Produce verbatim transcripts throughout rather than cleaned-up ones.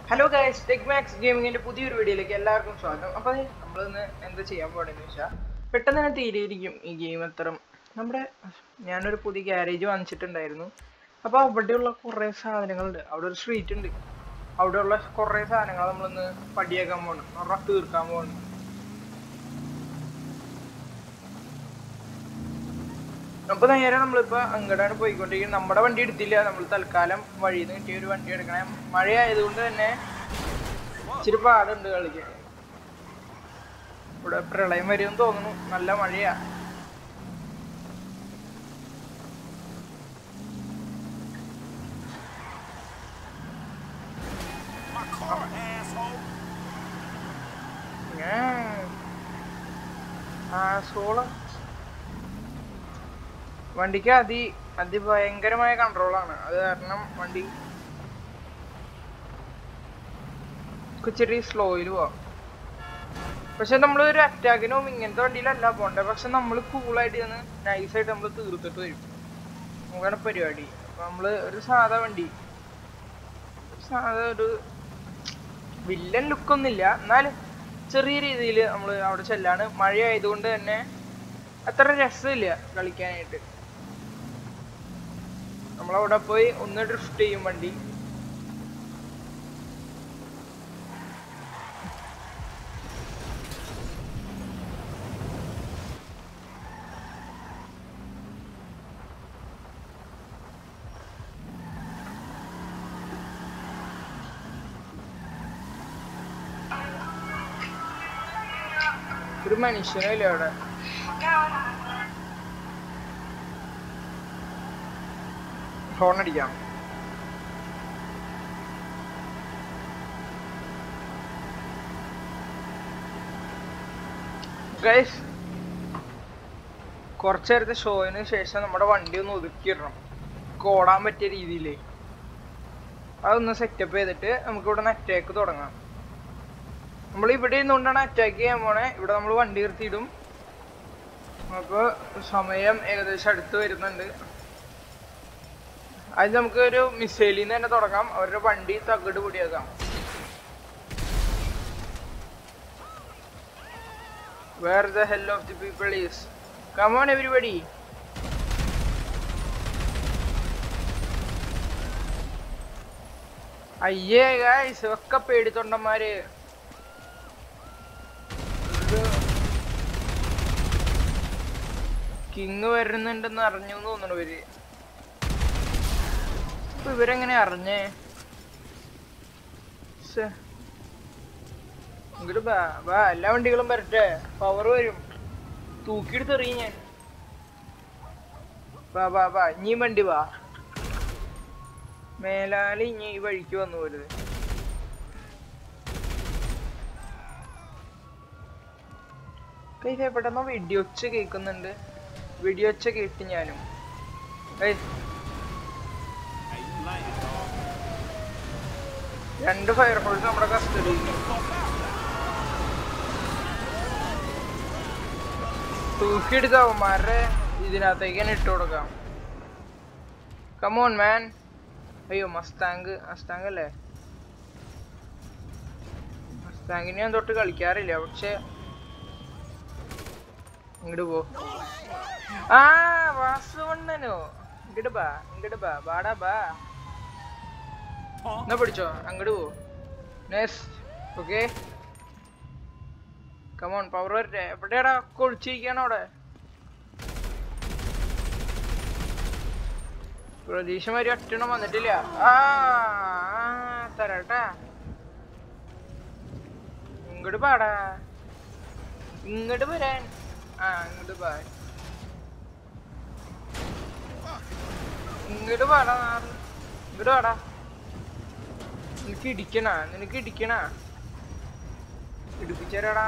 Hello guys, TechMax Gaming in the പുതിയൊരു വീഡിയോയിലേക്ക് എല്ലാവർക്കും സ്വാഗതം. അപ്പോൾ നമ്മൾ ഇന്ന് എന്താ ചെയ്യാൻ പോണെന്ന് വെച്ചാൽ പെട്ടെന്ന് തന്നെ തീരെയിരിക്കും ഈ ഗെയിം അത്രയും. നമ്മുടെ ഞാനൊരു പുതിയ ഗാരേജ് വാങ്ങിച്ചിട്ടുണ്ടായിരുന്നു. അപ്പോൾ അവിടെയുള്ള കുറേ സാധനങ്ങളുണ്ട്. അവിടെ ഒരു സ്ട്രീറ്റ് ഉണ്ട്. അവിടെയുള്ള കുറേ സാധനങ്ങൾ നമ്മളിന്ന് പടിയാക്കാൻ പോകണം, റഫ് തീർക്കാൻ പോകണം. അപ്പോൾ നേരെ നമ്മളിപ്പോൾ അങ്ങോട്ടാണ് പോയിക്കൊണ്ടിരിക്കുന്നത്. നമ്മുടെ വണ്ടി എടുത്തില്ല, നമ്മൾ തൽക്കാലം വഴിയിൽ നിന്ന് കിട്ടിയ ഒരു വണ്ടി എടുക്കണേ. മഴ ആയതുകൊണ്ട് തന്നെ ഇച്ചിരി പാടുണ്ട് കളിക്കാൻ. ഇവിടെ പ്രളയം വരുമെന്ന് തോന്നുന്നു, നല്ല മഴയാ. വണ്ടിക്ക് അതി അതിഭയങ്കരമായ കൺട്രോളാണ്. അത് കാരണം വണ്ടി ഇച്ചിരി സ്ലോയിൽ പോവാം. പക്ഷെ നമ്മൾ ഒരു അറ്റാക്കിനും ഇങ്ങനത്തെ വണ്ടിയിലല്ല പോണ്ടേ. പക്ഷെ നമ്മൾ കൂളായിട്ട് ചെന്ന് നൈസായിട്ട് നമ്മൾ തീർത്തിട്ട് വരും. നമുക്കാണ് പരിപാടി. അപ്പൊ നമ്മള് ഒരു സാധാ വണ്ടി, സാധാ ഒരു വില്ലൻ ലുക്കൊന്നുമില്ല, എന്നാലും ചെറിയ രീതിയിൽ നമ്മൾ അവിടെ ചെല്ലാണ്. മഴ ആയതുകൊണ്ട് തന്നെ അത്ര രസമില്ല കളിക്കാനായിട്ട്. നമ്മളവിടെ പോയി ഒന്ന് ഡ്രിഫ്റ്റ് ചെയ്യും വണ്ടി. ഒരു മനുഷ്യനില്ല അവിടെ. ഹോൺ അടിക്കാം. ഗൈസ്, കുറച്ചു നേരത്തെ ഷോയിന് ശേഷം നമ്മുടെ വണ്ടി ഒന്ന് ഒതുക്കിയിടണം, ഓടാൻ പറ്റിയ രീതിയിൽ. അതൊന്ന് സെറ്റപ്പ് ചെയ്തിട്ട് നമുക്ക് ഇവിടെ നിന്ന് അറ്റാക്ക് തുടങ്ങാം. നമ്മൾ ഇവിടെ ഇരുന്നുകൊണ്ടാണ് അറ്റാക്ക് ചെയ്യാൻ പോണേ. ഇവിടെ നമ്മൾ വണ്ടി നിർത്തിയിടും. അപ്പോൾ സമയം ഏകദേശം അടുത്ത് വരുന്നുണ്ട്. അത് നമുക്ക് ഒരു മിസൈലിൽ നിന്ന് തന്നെ തുടങ്ങാം. അവരുടെ വണ്ടി തകിട് പൊടിയാക്കാം. Where the hell of the people is? Come on everybody. അയ്യേ ഗൈസ്, ഒക്കെ പേടിത്തൊണ്ടന്മാര്. കിങ് വരുന്നുണ്ടെന്ന് അറിഞ്ഞു തോന്നുന്നു ഇവര്. ഇപ്പൊ ഇവരെങ്ങനെ അറിഞ്ഞേ? ഇങ്ങോട്ട് ബാ ബാ, എല്ലാ വണ്ടികളും വരട്ടെ, പവർ വരും, തൂക്കിയെടുത്ത് എറിയും ഞാൻ. ബാ ബാ ബാ, ഇനി വണ്ടി വാ. മേലാലി ഇനി ഈ വഴിക്ക് വന്നു പോരുത്. പെട്ടെന്ന് വെടിയൊച്ച കേൾക്കുന്നുണ്ട്. വെടിയൊച്ച കേട്ട് ഞാനും. രണ്ട് ഫയർ ഫോഴ്സ് നമ്മുടെ കസ്റ്റഡി. തൂക്കിയെടുക്കാവന്മാരെ ഇതിനകത്തേക്ക് തന്നെ ഇട്ട് കൊടുക്കാം. Come on man. അയ്യോ, മസ്താങ്ക് മസ്താങ്ക് അല്ലേ? മസ്താങ്കിന് ഞാൻ തൊട്ട് കളിക്കാറില്ല. പക്ഷെ ഇങ്ങോട്ട് പോ. ആ വാസുവണ്ണനോ? ഇങ്ങോട്ട് ബാ, ഇങ്ങോട്ട് ബാ, ബാടാ ബാ. എന്നാ പിടിച്ചോ, അങ്ങോട്ട് പോ. നെക്സ്റ്റ്. ഓക്കെ, കമോൺ, പവർ വരട്ടെ. എവിടെയാടാ? കൊളിച്ചിരിക്കാണ് അവിടെ. പ്രതീക്ഷമാരി ഒറ്റണം വന്നിട്ടില്ല. ആ തരാട്ടാ. ഇങ്ങോട്ട് പാടാ, ഇങ്ങോട്ട് വരാൻ. ആ ഇങ്ങോട്ട് പാ, ഇങ്ങോട്ട് പാടാ, ഇങ്ങോട്ട് പാടാ. നിനക്ക് ഇടിക്കണ, നിനക്ക് ഇടിക്കണ ഇടിപ്പിച്ചേരാടാ.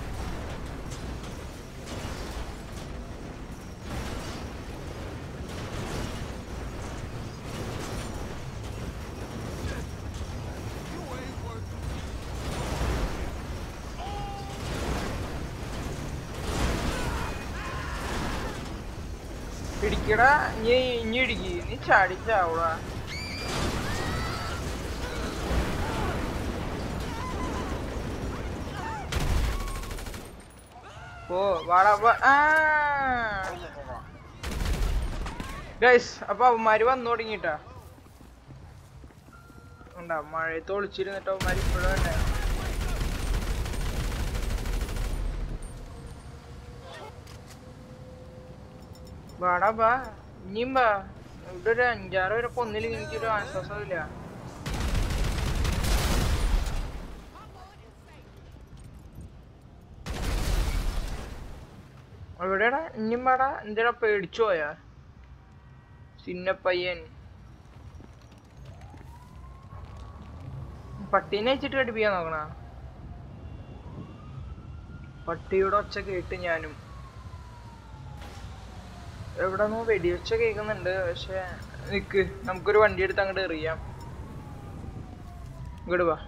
ഇടിക്കടാ, നീ ഇനി ഇടിക്ക്, നീ ചാടിച്ചാവൂടാ. ഓ വാടാ ഗൈസ്. അപ്പൊ അവന്മാര് വന്നു തുടങ്ങിട്ടാ ഉണ്ടാ മഴയത്ത് ഒളിച്ചിരുന്നിട്ട് അവന്മാര് ഇപ്പോഴും തന്നെ. വാടാ വാ ഇനിയും വാ. ഇവിടെ ഒരു അഞ്ചാറ് വരെ കൊന്നില്ലെങ്കിൽ എനിക്കൊരു ആശ്വാസമില്ല. എവിടെയാടാ ഇനിയും വാടാ. എന്തിനാ പേടിച്ചു പോയാ ചിന്നപ്പയ്യൻ? പട്ടീനെ വെച്ചിട്ട് കടിപ്പിക്കാൻ നോക്കണ. പട്ടിയുടെ ഒച്ച കേട്ട് ഞാനും. എവിടെ നിന്ന് വെടിവെച്ച കേൾക്കുന്നുണ്ട്. പക്ഷെ നിക്ക്, നമുക്കൊരു വണ്ടി എടുത്ത് അങ്ങോട്ട് എറിയാം. ഇങ്ങോട്ട് വാ.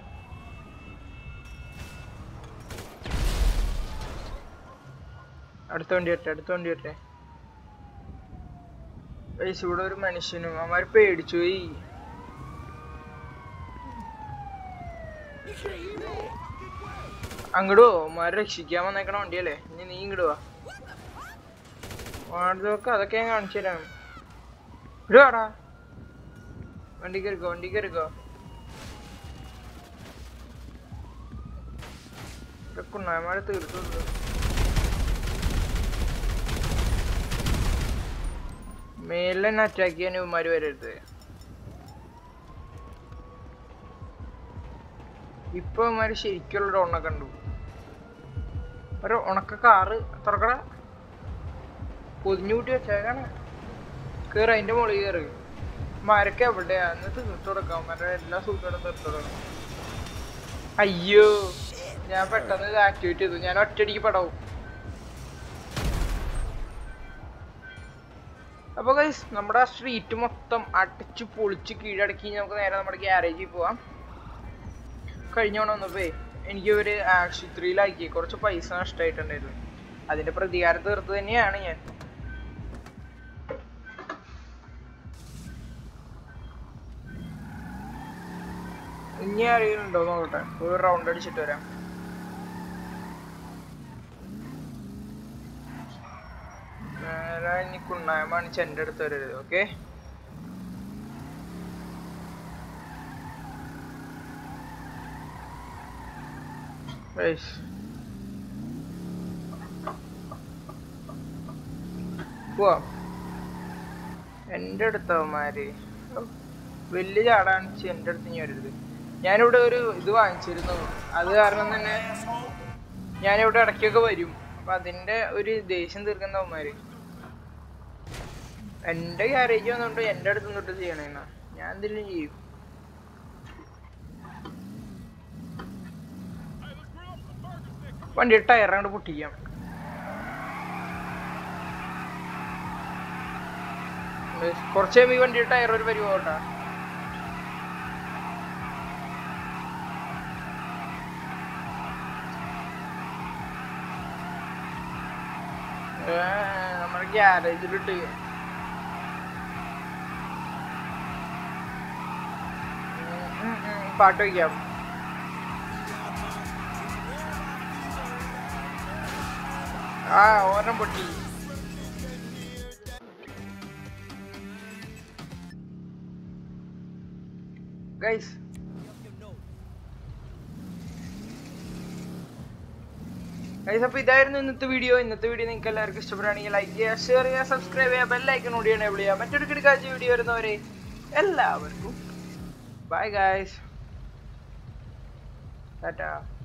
അടുത്ത വണ്ടി വരട്ടെ, അടുത്ത വണ്ടി വരട്ടെ. ഇവിടെ ഒരു മനുഷ്യനും അവന്മാര് പേടിച്ചു പോയി. അങ്ങോട്ട് പോ. അവന്മാരെ രക്ഷിക്കാൻ വന്നേക്കണ വണ്ടിയല്ലേ. ഇനി നീ ഇങ്ങോട്ട് വാ. വാടതൊക്കെ അതൊക്കെ ഞാൻ കാണിച്ചു തരാം. ഇവിടെ വാടാ. വണ്ടി കയറിക്കോ, വണ്ടി കയറിക്കോ. കുണ്ണായ്മാരെ തീർത്തു. മേലിൽ തന്നെ അറ്റാക്ക് ചെയ്യാൻ ഇവന്മാര് വരരുത്. ഇപ്പൊ ഇവന്മാര് ശരിക്കുള്ള ഉണ കണ്ടു. ഒരു ഉണക്ക കാറ് തുറക്കട പൊതിഞ്ഞു കൂട്ടി വെച്ചേക്കാണ്. കേറ്, അതിന്റെ മുകളിൽ കയറി. മരക്ക് എവിടെയാ എന്നിട്ട് തീർത്തു കൊടുക്കാം. മറ്റേ എല്ലാ സൂട്ടോടും തീർത്തു കൊടുക്കാം. അയ്യോ, ഞാൻ പെട്ടെന്ന് ഇത് ആക്ടിവേറ്റ് ചെയ്തു. ഞാൻ ഒറ്റയടിക്ക് പടവും. അപ്പൊ ഗൈസ്, നമ്മുടെ ആ സ്ട്രീറ്റ് മൊത്തം അടിച്ച് പൊളിച്ച് കീഴടക്കി നമുക്ക് നേരെ നമ്മുടെ ഗ്യാരേജിൽ പോവാം. കഴിഞ്ഞോണം വന്നപ്പോ എനിക്ക് ഒരു ആശുപത്രിയിലാക്കി കുറച്ച് പൈസ നഷ്ടമായിട്ടുണ്ടായിരുന്നു. അതിന്റെ പ്രതികാരം തീർത്ത് തന്നെയാണ് ഞാൻ. ഇനി അറിയുന്നുണ്ടോ നോക്കട്ടെ. ഒരു റൗണ്ട് അടിച്ചിട്ട് വരാം. ഇനി കുണ്ണായ്മാണ് ചെന്റെ അടുത്ത് വരരുത്. ഓക്കെ, പോവാം. എന്റെ അടുത്തവന്മാര് വലിയ ചാടാണിച്ച് എന്റെ അടുത്ത് ഇനി വരരുത്. ഞാനിവിടെ ഒരു ഇത് വാങ്ങിച്ചിരുന്നു. അത് കാരണം തന്നെ ഞാനിവിടെ ഇടയ്ക്കൊക്കെ വരും. അപ്പൊ അതിന്റെ ഒരു ദേഷ്യം തീർക്കുന്നവന്മാര് എന്റെ ഗ്യാരേജ് വന്നോണ്ട് എന്റെ അടുത്ത് നിന്നിട്ട് ചെയ്യണേന്നാ. ഞാൻ എന്തെങ്കിലും ചെയ്യും. വണ്ടി ടയർ അങ്ങോട്ട് പൊട്ടിക്കാം. കുറച്ച് കഴിയുമ്പോ ഈ വണ്ടിയുടെ ടയർ ഒരു പരിപോട്ടാ. നമ്മുടെ ഗ്യാരേജിലിട്ട് പാട്ട് വയ്ക്കാം. ആ ഓരം പൊട്ടി. ഗൈസ്, ഗൈസ് അപ്പൊ ഇതായിരുന്നു ഇന്നത്തെ വീഡിയോ. ഇന്നത്തെ വീഡിയോ നിങ്ങൾക്ക് എല്ലാവർക്കും ഇഷ്ടപ്പെടുകയാണെങ്കിൽ ലൈക്ക് ചെയ്യുക, ഷെയർ ചെയ്യുക, സബ്സ്ക്രൈബ് ചെയ്യുക, ബെല്ലൈക്കൺ കൂടി എനേബിൾ ചെയ്യുക. മറ്റൊരു കിടക്കാഴ്ച വീഡിയോ വരുന്നവരെ എല്ലാവർക്കും ബൈ ഗൈസ്. ടാറ്റാ.